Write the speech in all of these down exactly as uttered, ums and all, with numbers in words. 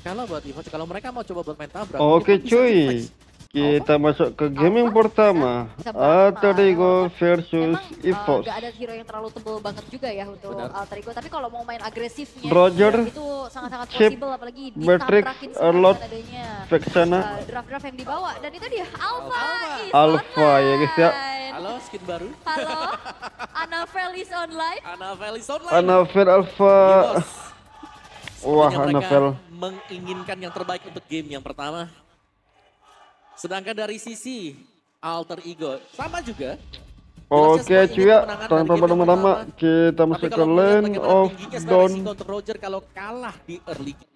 kalau buat EVOS, kalau mereka mau coba buat main tabrak. Oke cuy, kita masuk ke game yang pertama. Alter Ego versus EVOS. Gak ada hero yang terlalu tebel banget juga ya untuk Benar. Alter Ego. Tapi kalau mau main agresifnya, Roger, itu sangat-sangat Chip, possible. Apalagi Matrix, ditabrakin Arlot, dengan adanya Vexana, uh, draft-draft yang dibawa. Dan itu dia, Alpha is Alpha ya guys ya. online. Halo, skin baru. Halo, Annabelle is online. Annabelle is online. Annabelle Alpha. EVOS. Wah, Sepertinya mereka Annabelle. menginginkan yang terbaik untuk game yang pertama. Sedangkan dari sisi Alter Ego, sama juga. Oke cuy ya, tanpa berlama-lama kita masuk ke lane of down. Untuk Roger kalau kalah di early game.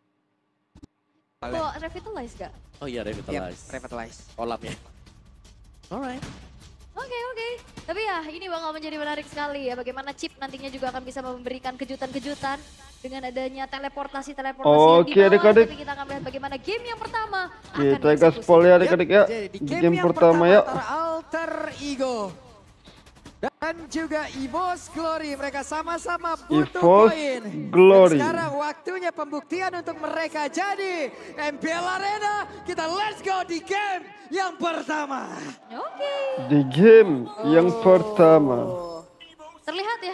Kok revitalize gak? Oh iya, revitalize. Yep, revitalize. Kolamnya. Alright. Oke oke, tapi ya ini bakal menjadi menarik sekali ya bagaimana Chip nantinya juga akan bisa memberikan kejutan-kejutan dengan adanya teleportasi-teleportasi yang Oke, dibawa. adik-adik. Tapi kita akan melihat bagaimana game yang pertama akan Kita dieksekusi. gaspol ya adik-adik ya. Jadi di Game, game, yang pertama ya. antara Alter Ego dan juga EVOS Glory, mereka sama-sama butuh EVOS poin. Glory. Dan sekarang waktunya pembuktian untuk mereka. Jadi M P L Arena, kita let's go di game yang pertama. Oke, Di game yang pertama. terlihat ya.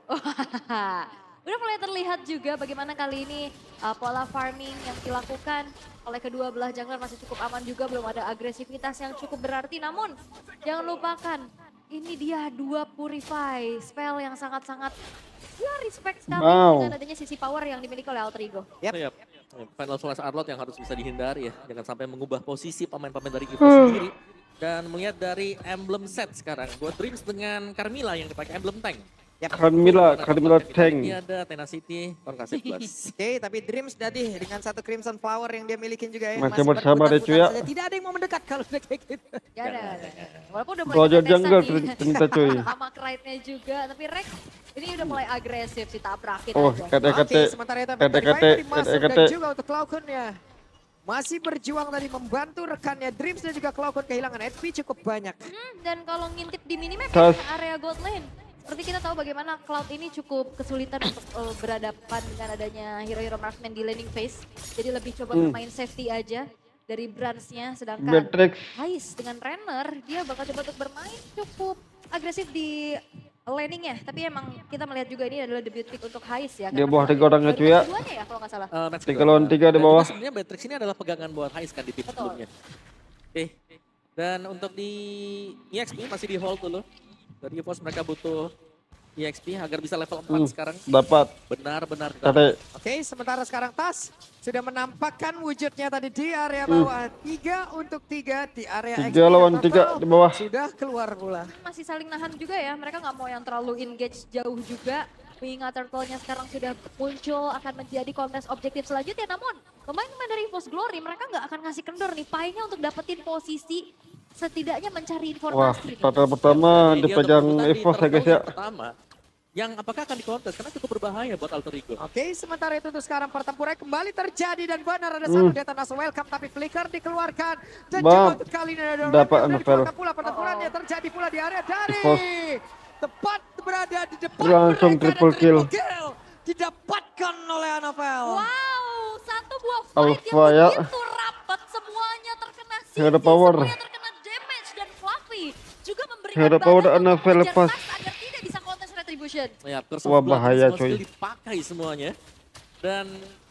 Wah, udah mulai terlihat juga bagaimana kali ini uh, pola farming yang dilakukan oleh kedua belah jungler masih cukup aman juga, belum ada agresivitas yang cukup berarti. Namun jangan lupakan, ini dia dua Purify, spell yang sangat-sangat ya respect sekali Wow. dengan adanya sisi power yang dimiliki oleh Alter Ego. Yep. Yep. Final Solace Arlot yang harus bisa dihindari ya. Jangan sampai mengubah posisi pemain-pemain dari EVOS Hmm. sendiri. Dan melihat dari emblem set sekarang. Buat Dreams dengan Carmilla yang dipakai emblem tank. Carmilla, Carmilla Tank. Ini ada Tenacity, Concave Plus. Oke, tapi Dreams tadi dengan satu Crimson Flower yang dia milikin juga ya. Masih bersabar ya, cuy ya. saja. Tidak ada yang mau mendekat kalau udah kayak gitu. Gak ada, gak ada. Walaupun udah mulai Roger ketetesan jungle nih. ternyata cuy. Sama Krite-nya juga, tapi Rex ini udah mulai agresif sih, tabrakin Oh, aja. kata-kata. Oke, sementara itu kata-kata, Purify masuk kata-kata. dan juga untuk Cloudcon ya. Masih berjuang tadi membantu rekannya Dreams dan juga Cloudcon kehilangan H P cukup banyak. Hmm, dan kalau ngintip di minimap Tas. ya, area gold lane. Seperti kita tahu bagaimana Cloud ini cukup kesulitan untuk uh, berhadapan dengan adanya hero-hero marksman di laning phase. Jadi lebih coba Hmm. bermain safety aja dari branch-nya. Sedangkan Matrix. Hais dengan Renner, dia bakal coba untuk bermain cukup agresif di laning-nya. Tapi emang kita melihat juga ini adalah debut pick untuk Hais ya. Dia karena bawah tiga orangnya, baru cuy ya. keduanya ya kalau nggak salah. Uh, match Tiga kedua. lawan tiga di Dan bawah. juga sebenarnya Matrix ini adalah pegangan buat Hais kan di tim Betul. sebelumnya. Oke, dan untuk di E X P masih di hold dulu. Dari EVOS mereka butuh E X P agar bisa level empat Hmm, sekarang. dapat. Benar-benar. Kata Oke, sementara sekarang Tas sudah menampakkan wujudnya tadi di area bawah. Tiga untuk tiga di area Tiga X P lawan Purple tiga di bawah. Sudah keluar pula. Masih saling nahan juga ya, mereka nggak mau yang terlalu engage jauh juga. Mengingat turtle-nya sekarang sudah muncul, akan menjadi kontes objektif selanjutnya. Namun pemain-pemain dari EVOS Glory mereka nggak akan ngasih kendor nih, painya untuk dapetin posisi setidaknya mencari wah, informasi. nih. total pertama Dia dipegang untuk kebutuhan di EVOS ya guys turtle ya. yang pertama. Yang apakah akan dikontes karena cukup berbahaya buat Alter Ego. Oke, sementara itu untuk sekarang pertempuran kembali terjadi dan benar ada satu Hmm. detonasi welcome tapi flicker dikeluarkan dan Bam. juga untuk kali ini ada Dapat Raven dan Annabelle. dikeluarkan pula pertempurannya terjadi pula di area dari EVOS. tepat berada di depan Langsung mereka dan triple kill. kill didapatkan oleh Annabelle. Wow, satu buah fight Alpha yang ya. begitu rapat, semuanya terkena Hero sinti, power. semuanya terkena damage dan Fluffy juga memberikan Hero badan power untuk Annabelle mengejar lepas. Tas agar tidak bisa kontes retribution. Ya, Curse Wah, of Blood bahaya, semua coy. skill dipakai semuanya. Dan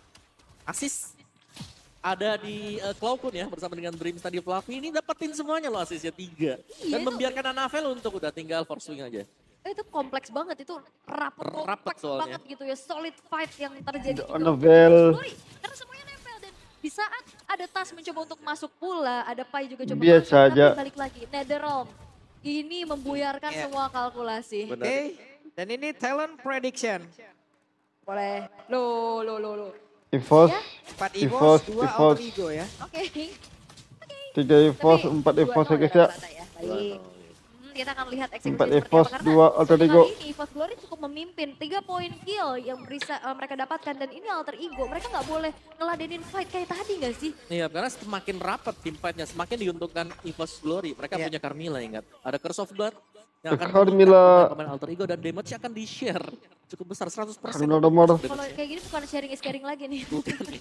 assist ada di uh, Cloudcon ya bersama dengan Dreams tadi Fluffy. Ini dapetin semuanya loh asisnya tiga. Iya, Dan itu- membiarkan Annabelle untuk udah tinggal force swing aja. Eh, itu kompleks banget, itu rapet, Rapet kompleks soalnya. banget gitu ya, solid fight yang terjadi juga Annabelle. untuk Glory. Karena semuanya nempel dan di saat ada Tas mencoba untuk masuk pula, ada Pai juga coba Biasa masuk, aja. tapi balik lagi, Netherrealm. Ini membuyarkan Iya. semua kalkulasi. Benar. Oke, dan ini talent prediction. Boleh, lo, lo, lo, lo. EVOS, Ya. Empat EVOS, EVOS, dua EVOS. Alter Ego ya. Oke. tiga EVOS, Tapi empat dua EVOS ya nol guys ya. rata-rata ya. Baik. Hmm, kita akan lihat eksekusi Empat seperti EVOS, apa. Karena dua Alter sampai Ego. kali ini EVOS Glory cukup memimpin. Tiga poin kill yang bisa eh, mereka dapatkan. Dan ini Alter Ego. Mereka nggak boleh ngeladenin fight kayak tadi nggak sih? Iya, karena semakin rapat tim fight-nya, semakin diuntungkan EVOS Glory. Mereka Iya. punya Carmilla ingat. Ada Curse of Blood, yang akan Carmilla. pemain alter ego dan damage akan di-share cukup besar seratus persen. Carmilla nomor. Kalau kayak gini bukan sharing is caring lagi nih.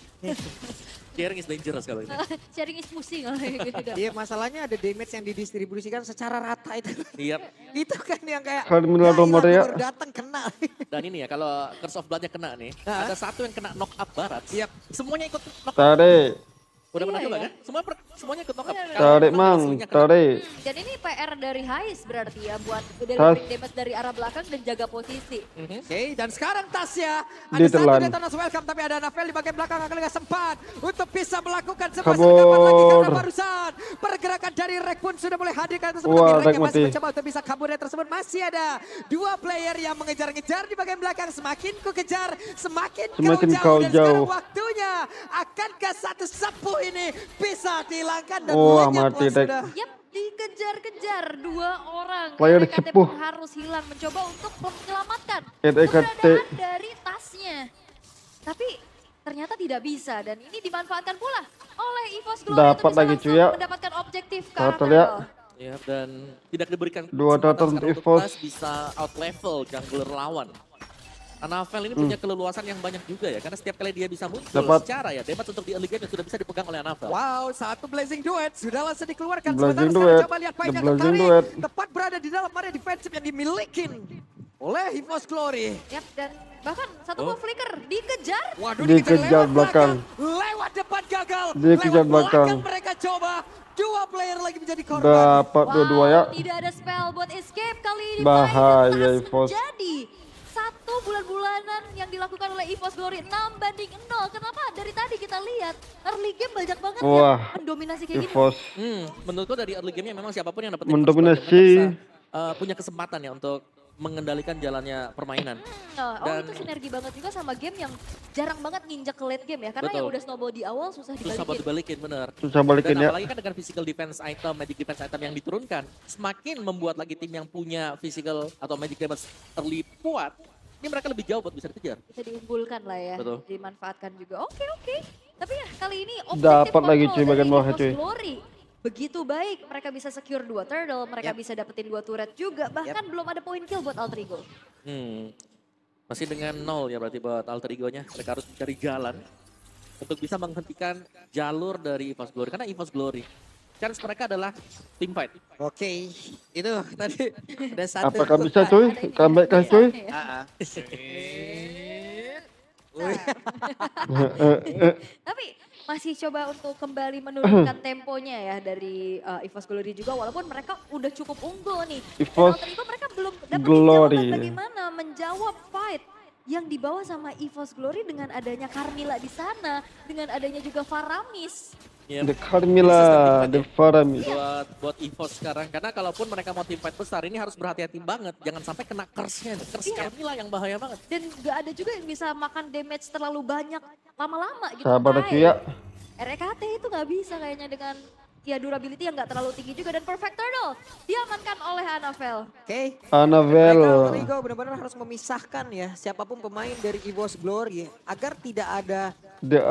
Sharing is dangerous kalau ini. Sharing is pusing kalau kayak gitu. Iya masalahnya ada damage yang didistribusikan secara rata itu. Iya. Itu kan yang kayak Carmilla ya nomor ilah, ya. baru datang kena. Dan ini ya kalau Curse of Blood-nya kena nih, Hah? ada satu yang kena knock up barat. Yap. Semuanya ikut knock up. Tarik. Udah pernah Iya, coba iya. kan? Semua per- semuanya ikut knock up. Iya, iya. Kalau Tarik memang mang, musuhnya kena, tarik. Dan ini P R dari Hais berarti ya buat Tas. delivering damage dari arah belakang dan jaga posisi. Mhm. Oke, dan sekarang Tasya ada Ditelan. satu Detonas welcome tapi ada Navel di bagian belakang akan nggak sempat untuk bisa melakukan sebuah Kabur. serangan lagi karena barusan pergerakan dari Rek pun sudah mulai hadir karena tersebut Wah, tapi Rek Rek yang masih mati. mencoba untuk bisa kabur dari tersebut masih ada dua player yang mengejar-ngejar di bagian belakang semakin ku kejar semakin, Semakin kau kau jauh dan sekarang jauh. waktunya akankah satu sepuh ini bisa dihilangkan dan Wah, lenyap mati, lah Rek. sudah. Yap, dikejar-kejar dua orang. Player E K T cepuh. pun harus hilang mencoba untuk menyelamatkan E K T. keberadaan dari tasnya. Tapi ternyata tidak bisa dan ini dimanfaatkan pula oleh EVOS Glory Dapat untuk bisa lagi, langsung cuy, ya. mendapatkan objektif ke Turtle, arah ya. Pearl. Ya, dan tidak diberikan Dua kesempatan Turtle sekarang untuk EVOS. Tas bisa out level jungler lawan. Anavel ini Hmm. punya keleluasan yang banyak juga ya, karena setiap kali dia bisa muncul Dapat. secara ya, damage untuk di early game sudah bisa dipegang oleh Anavel. Wow, satu Blazing Duet sudah langsung dikeluarkan. Blazing Sementara Duet, sekarang coba lihat the Painya Blazing tertarik. Duet. Tepat berada di dalam area defensif yang dimiliki oleh EVOS Glory. Yap, dan bahkan satu Oh. buah flicker dikejar. Waduh, Dikejar lewat belakang. Lewat depan gagal. Dikejar lewat belakang. mereka coba. Dua player lagi menjadi korban. Dapat dua-dua ya. Tidak ada spell buat escape kali ini. Bahaya, Finals EVOS. Jadi satu bulan-bulanan yang dilakukan oleh EVOS Glory enam banding nol. Kenapa? Dari tadi kita lihat early game banyak banget Wah, yang mendominasi kayak gini. EVOS. Hmm, menurutku dari early game-nya memang siapapun yang dapat Mendominasi. uh, punya kesempatan ya untuk mengendalikan jalannya permainan. Oh, oh, Dan- itu sinergi banget juga sama game yang jarang banget nginjek ke late game ya. Karena Betul. yang udah snowball di awal susah Susah buat dibalikin. dibalikin, bener. Susah balikin Dan ya. apalagi kan dengan physical defense item, magic defense item yang diturunkan, semakin membuat lagi tim yang punya physical atau magic damage early kuat, ini mereka lebih jauh buat bisa dikejar. Bisa diunggulkan lah ya. Betul. Dimanfaatkan juga. Oke, oke. Tapi ya kali ini Dapat objektif lagi, control cuy, bagian dari bawah, EVOS cuy. Glory begitu baik. Mereka bisa secure dua turtle, mereka Yap. bisa dapetin dua turret juga. Bahkan belum ada point kill buat Alter Ego. Hmm. Masih dengan nol ya berarti buat alter ego-nya. Mereka harus mencari jalan untuk bisa menghentikan jalur dari EVOS Glory. Karena EVOS Glory, chance mereka adalah team fight. Oke, itu tadi ada satu. Apakah bisa cuy? Comeback kah cuy? Ah, ah. Tapi masih coba untuk kembali menurunkan temponya ya dari uh, EVOS Glory juga. Walaupun mereka udah cukup unggul nih. Dan EVOS Alter Ego mereka belum dapat Glory. jawaban bagaimana menjawab fight yang dibawa sama EVOS Glory dengan adanya Carmilla di sana. Dengan adanya juga Faramis. Ya, The Carmilla, The Faramis. buat buat EVOS sekarang. Karena kalaupun mereka mau team fight besar, ini harus berhati-hati banget. Jangan sampai kena curse-nya. nih. Curse Iya. Carmilla yang bahaya banget. Dan gak ada juga yang bisa makan damage terlalu banyak lama-lama gitu. Sabar Kai. cuy ya. R E K T itu nggak bisa kayaknya dengan ya durability yang nggak terlalu tinggi juga dan perfect turtle diamankan oleh Anavel. Oke. Anavel. Mereka Rigo benar-benar harus memisahkan ya siapapun pemain dari EVOS Glory agar tidak ada The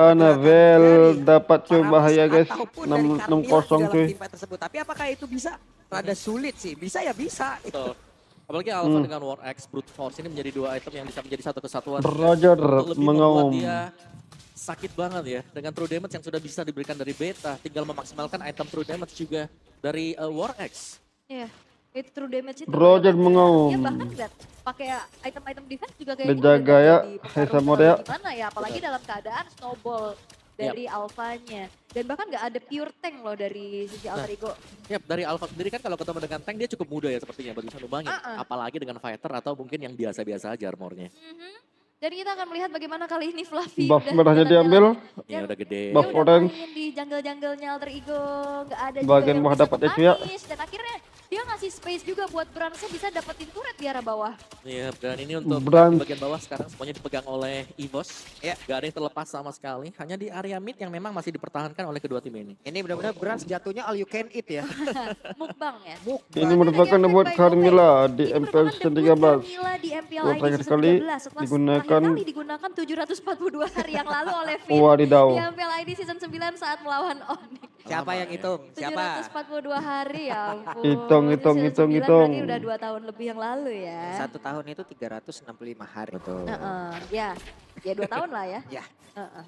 Anavel dapat cuy Faramis bahaya guys. ataupun dari enam Carmilla kosong di dalam cuy. tim fight tersebut. Tapi apakah itu bisa? Rada sulit sih. Bisa ya bisa. Betul. Apalagi Alpha Hmm. dengan War X, Brute Force ini menjadi dua item yang bisa menjadi satu kesatuan. Roger Untuk lebih membuat mengaum. dia sakit banget ya. Dengan true damage yang sudah bisa diberikan dari beta. Tinggal memaksimalkan item true damage juga dari uh, War X. Iya, itu true damage itu. Roger udah mengaum. Ya bahkan lihat pakai item-item defense juga kayak Dijaga ya, Hesa Morea. Gimana ya, apalagi dalam keadaan snowball dari alfanya. Dan bahkan nggak ada pure tank loh dari sisi Alter Ego. Yap, dari Alpha sendiri kan kalau ketemu dengan tank dia cukup mudah ya sepertinya buat bisa numbangin. Uh-uh. Apalagi dengan fighter atau mungkin yang biasa-biasa aja armornya. Mhm. Dan kita akan melihat bagaimana kali ini Fluffy Buff udah merahnya jalan-jalan. diambil. Ya udah gede. Buff Dia udah orange. main di jungle-junglenya Alter Ego, nggak ada Bagian juga yang bawah bisa dapatnya cuy ya. kepanish. Dan akhirnya dia ngasih space juga buat Bransnya bisa dapetin turret di arah bawah. Iya, dan ini untuk Brand. di bagian bawah sekarang semuanya dipegang oleh EVOS. Ya. Gak ada yang terlepas sama sekali. Hanya di area mid yang memang masih dipertahankan oleh kedua tim ini. Ini benar-benar Brans jatuhnya all you can eat ya. Mukbang ya. Ini merupakan buat Carmilla di M P L Ini merupakan tiga belas. debut Carmilla di M P L Buat I D terakhir season kali tiga belas. Setelah digunakan- terakhir kali digunakan tujuh ratus empat puluh dua hari yang lalu oleh Finn Wadidaw. di M P L I D season sembilan saat melawan Onyx. Siapa Lama yang ya. hitung? tujuh Siapa? ratus empat puluh dua hari ya ampun. Hitung, hitung, Sudah hitung, sembilan hitung. Berarti udah dua tahun lebih yang lalu ya. Satu tahun itu tiga ratus enam puluh lima hari. Betul. Heeh, ya, ya dua tahun lah ya. Ya. Heeh.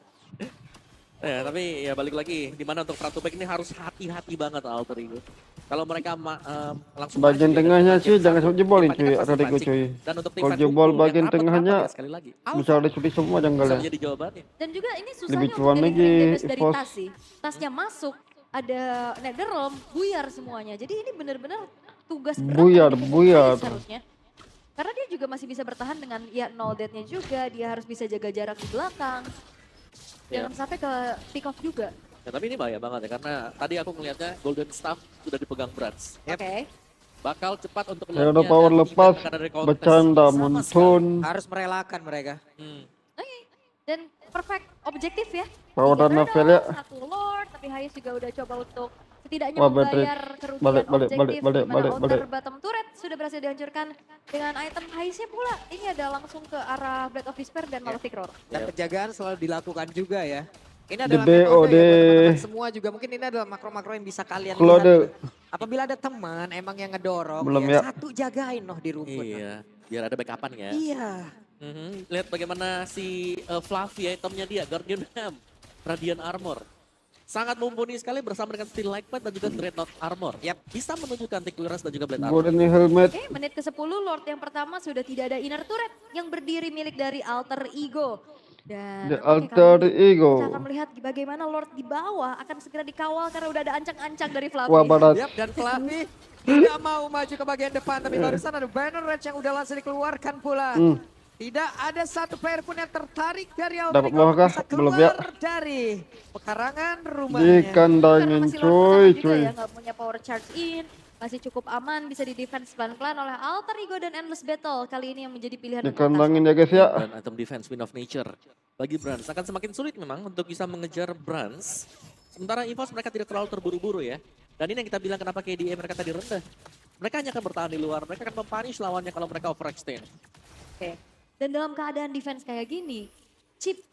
Ya, tapi ya balik lagi, di mana untuk front to back ini harus hati-hati banget Alter Ego. Kalau mereka ma- em, langsung Bagian maju ya, tengahnya dan sih game jangan satu, sampai jebolin game cuy, pakai pasti Alter Ego pancing. cuy. Dan untuk tim Kalau fight jebol unggul bagian yang rapat-rapat tengahnya ya, sekali lagi. bisa ada cuti semua Bisa janggalnya. menjadi jawabannya. Dan juga ini susahnya Lebih untuk cuan delivering lagi, damage dari Evos. tas sih. Tasnya masuk, ada Netherrealm, buyar semuanya. Jadi ini benar-benar tugas berat Buyar, dari Pupuk buyar. Ais harusnya. Karena dia juga masih bisa bertahan dengan ya no death-nya juga, dia harus bisa jaga jarak di belakang. Ya. Jangan sampai ke pick off juga. Ya, tapi ini bahaya banget ya, karena tadi aku ngelihatnya Golden Staff sudah dipegang Brans. Oke. Bakal cepat untuk Saya udah keluarnya power dan lepas, tidak akan ada contest bercanda sama muntun. Harus merelakan mereka. sekali. Hmm. Oke. Dan perfect objektif ya. Power Tiga dan novel Riddle, ya. Satu Lord, tapi Hayes juga udah coba untuk setidaknya Wah, Patrick. membayar kerugian Balik, balik, objektif. balik, balik, di mana balik, outer balik. bottom turret sudah berhasil dihancurkan dengan item Hayesnya pula. Ini ada langsung ke arah Blade of Despair dan Malefic Roar. Dan Yep. penjagaan selalu dilakukan juga ya. Ini The adalah B O metode D. ya buat teman-teman semua juga. Mungkin ini adalah makro-makro yang bisa kalian Claude. lihat. Apabila ada teman emang yang ngedorong, Belum ya, ya. satu jagain loh di rumput. Iya, biar ada backupan ya. Iya. Mhm. Lihat bagaimana si uh, Fluffy itemnya dia, Guardian Ham, Radiant Armor. Sangat mumpuni sekali bersama dengan Steel Lightbat dan juga Dreadnought Armor. Yap. Bisa menunjukkan Tick Clearance dan juga Blade Armor. Golden helmet. Oke, menit ke sepuluh Lord yang pertama sudah tidak ada inner turret yang berdiri milik dari Alter Ego. Dan The oke, Alter kali ini Ego. kita akan melihat bagaimana Lord di bawah akan segera dikawal karena udah ada ancang-ancang dari Fluffy. Wah, barat. Yap, dan Fluffy tidak mau maju ke bagian depan. Tapi barusan ada banner red yang udah langsung dikeluarkan pula. Hmm. Tidak ada satu player pun yang tertarik dari Alter Dapat Ego bawah untuk kah? bisa Belum keluar ya? dari pekarangan Di rumahnya. Karena kandangin masih Lord cuy, pertama juga cuy. ya, nggak punya power charge in, masih cukup aman, bisa di defense pelan-pelan oleh Alter Ego dan Endless Battle. Kali ini yang menjadi pilihan Di untuk tas. kandangin ya guys ya. Dan item defense Wind of Nature. Bagi Brans akan semakin sulit memang untuk bisa mengejar Brans. Sementara Evos mereka tidak terlalu terburu-buru ya. Dan ini yang kita bilang kenapa K D A mereka tadi rendah. Mereka hanya akan bertahan di luar, mereka akan mempunish lawannya kalau mereka overextend. Oke. Dan dalam keadaan defense kayak gini, Chip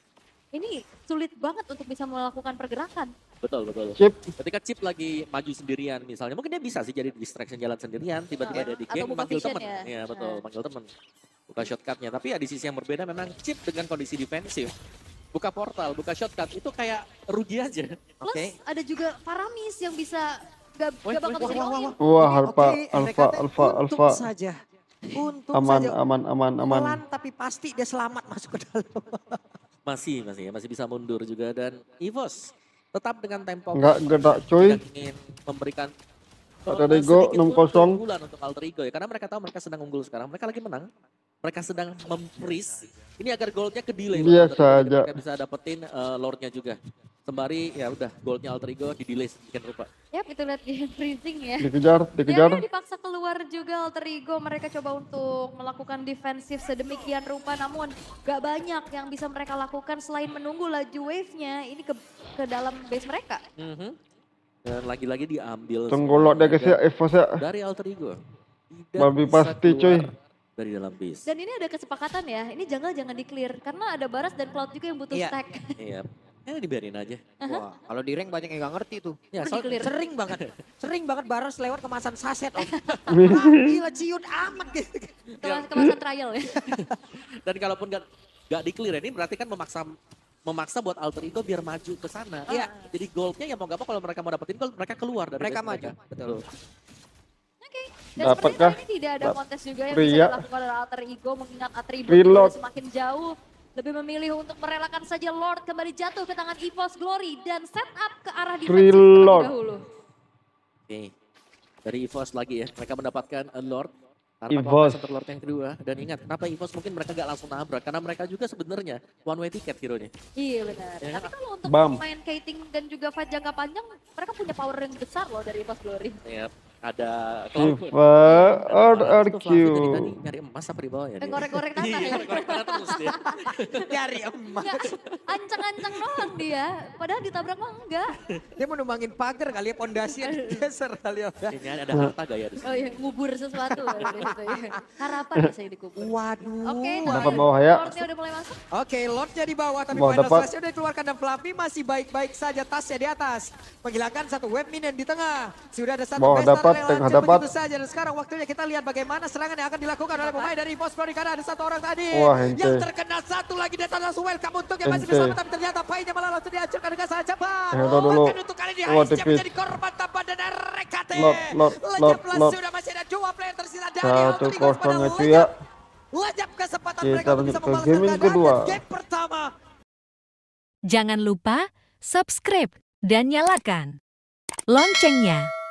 ini sulit banget untuk bisa melakukan pergerakan. Betul, betul. Chip. Ketika Chip lagi maju sendirian misalnya, mungkin dia bisa sih jadi distraction jalan sendirian, tiba-tiba Ah, dia di atau game buka manggil vision temen. ya. Iya betul, Ah. manggil temen. Buka shortcutnya, tapi ya di sisi yang berbeda memang Chip dengan kondisi defensif. Buka portal, buka shortcut, itu kayak rugi aja. Plus Oke. ada juga Paramis yang bisa gak, Wih, gak bakal wih, bisa wah, wah, di-all-in. Wah, Ini alfa, oke, alfa, mereka teh alfa, untung alfa. saja. Untung Aman, saja. aman, aman, aman. Pelan tapi pasti dia selamat masuk ke dalam. Masih, masih, masih bisa mundur juga. Dan Evos tetap dengan tempo. Enggak gerak cuy. Tidak ingin memberikan Alter eh, Ego sedikit enam pun kosong. keunggulan untuk Alter Ego ya. Karena mereka tahu mereka sedang unggul sekarang. Mereka lagi menang. Mereka sedang mem-freeze. Ini agar goldnya ke delay. Biasa aja. Mereka bisa dapetin eh, lordnya juga. Sembari ya udah goldnya Alter Ego di delay sedikit rupa. Yap, itu lihat di freezing ya. Dikejar, dikejar. Ya, dipaksa keluar juga Alter Ego. Mereka coba untuk melakukan defensif sedemikian rupa. Namun gak banyak yang bisa mereka lakukan selain menunggu laju wave-nya. Ini ke, ke dalam base mereka. Mhm. Dan lagi-lagi diambil. Tunggu lot deh guys ya, semuanya. Evos ya. Dari Alter Ego. Tidak Babi bisa pasti, keluar cuy. dari dalam base. Dan ini ada kesepakatan ya. Ini jungle jangan di-clear. Karena ada Baras dan Cloud juga yang butuh Iya. stack. Iya. Ya dibiarin aja. Wah, kalau di rank banyak yang gak ngerti tuh. Ya, Pergi soal- clear. Sering banget. Sering banget Baras lewat kemasan saset. Om. Ah, gila ciut amat gitu. Kemas kemasan trial ya. Dan kalaupun gak, gak di clear ini berarti kan memaksa memaksa buat Alter Ego biar maju ke sana. Iya. Jadi goldnya ya mau gak apa kalau mereka mau dapetin gold mereka keluar dari Mereka base maju, betul. Oke. Dan Dapat sepertinya kah? kali ini tidak ada Dap- kontes juga yang Pria. bisa dilakukan oleh Alter Ego mengingat atribut Reload. sudah semakin jauh. Lebih memilih untuk merelakan saja Lord kembali jatuh ke tangan Evos Glory dan set up ke arah defensif terlebih Reload. dahulu. Oke. Dari Evos lagi ya. Mereka mendapatkan a Lord. Tanpa Evos. kontes untuk Lord yang kedua. Dan ingat kenapa Evos mungkin mereka gak langsung nabrak. Karena mereka juga sebenarnya one way ticket hero-nya. Iya benar. Ya. Tapi kalau untuk Bam. main kiting dan juga fight jangka panjang, mereka punya power yang besar loh dari Evos Glory. Ya. Ada Shiva, R R Q. Dari tadi nyari emas apa di bawah ya? Eh, ngorek-ngorek tanah ya. Ngorek tanah terus dia. Nyari emas. Nggak, ancang-ancang doang dia. Padahal ditabrak mah enggak. Dia mau numbangin pagar kali ya, pondasi yang digeser kali ya. Ini ada harta gaya di sini. Oh ya, ngubur sesuatu. Gitu, ya. Harapan biasanya dikubur. Waduh. Oke, Dapat bawah ya. Lordnya udah mulai masuk. Oke, Lordnya di bawah tapi Bawah final dapat. slash-nya udah dikeluarkan dan Fluffy masih baik-baik saja, tasnya di atas. Menghilangkan satu web minion di tengah. Sudah ada satu Bawah Bestar dapat, yang tengah lanjut dapat. begitu saja. Dan sekarang waktunya kita lihat bagaimana serangan yang akan dilakukan oleh pemain dari Pos Pro karena ada satu orang tadi Wah, ente. yang terkena satu lagi dan langsung welcome untuk yang masih Ente. bersama tapi ternyata painnya malah langsung dihancurkan dengan sangat cepat. Hero dulu. Bahkan untuk kali ini Wah, Ais siap tipis. menjadi korban tambahan dan R K T. Lord, Lord, Lejap Lord, lah, Lord. sudah masih ada dua player tersisa dari Satu Alter Eagles pada kosong itu Lejap. ya. Lejap kesempatan Kita mereka untuk lanjut bisa ke membalaskan gaming keadaan kedua. dan game pertama. Jangan lupa subscribe dan nyalakan loncengnya.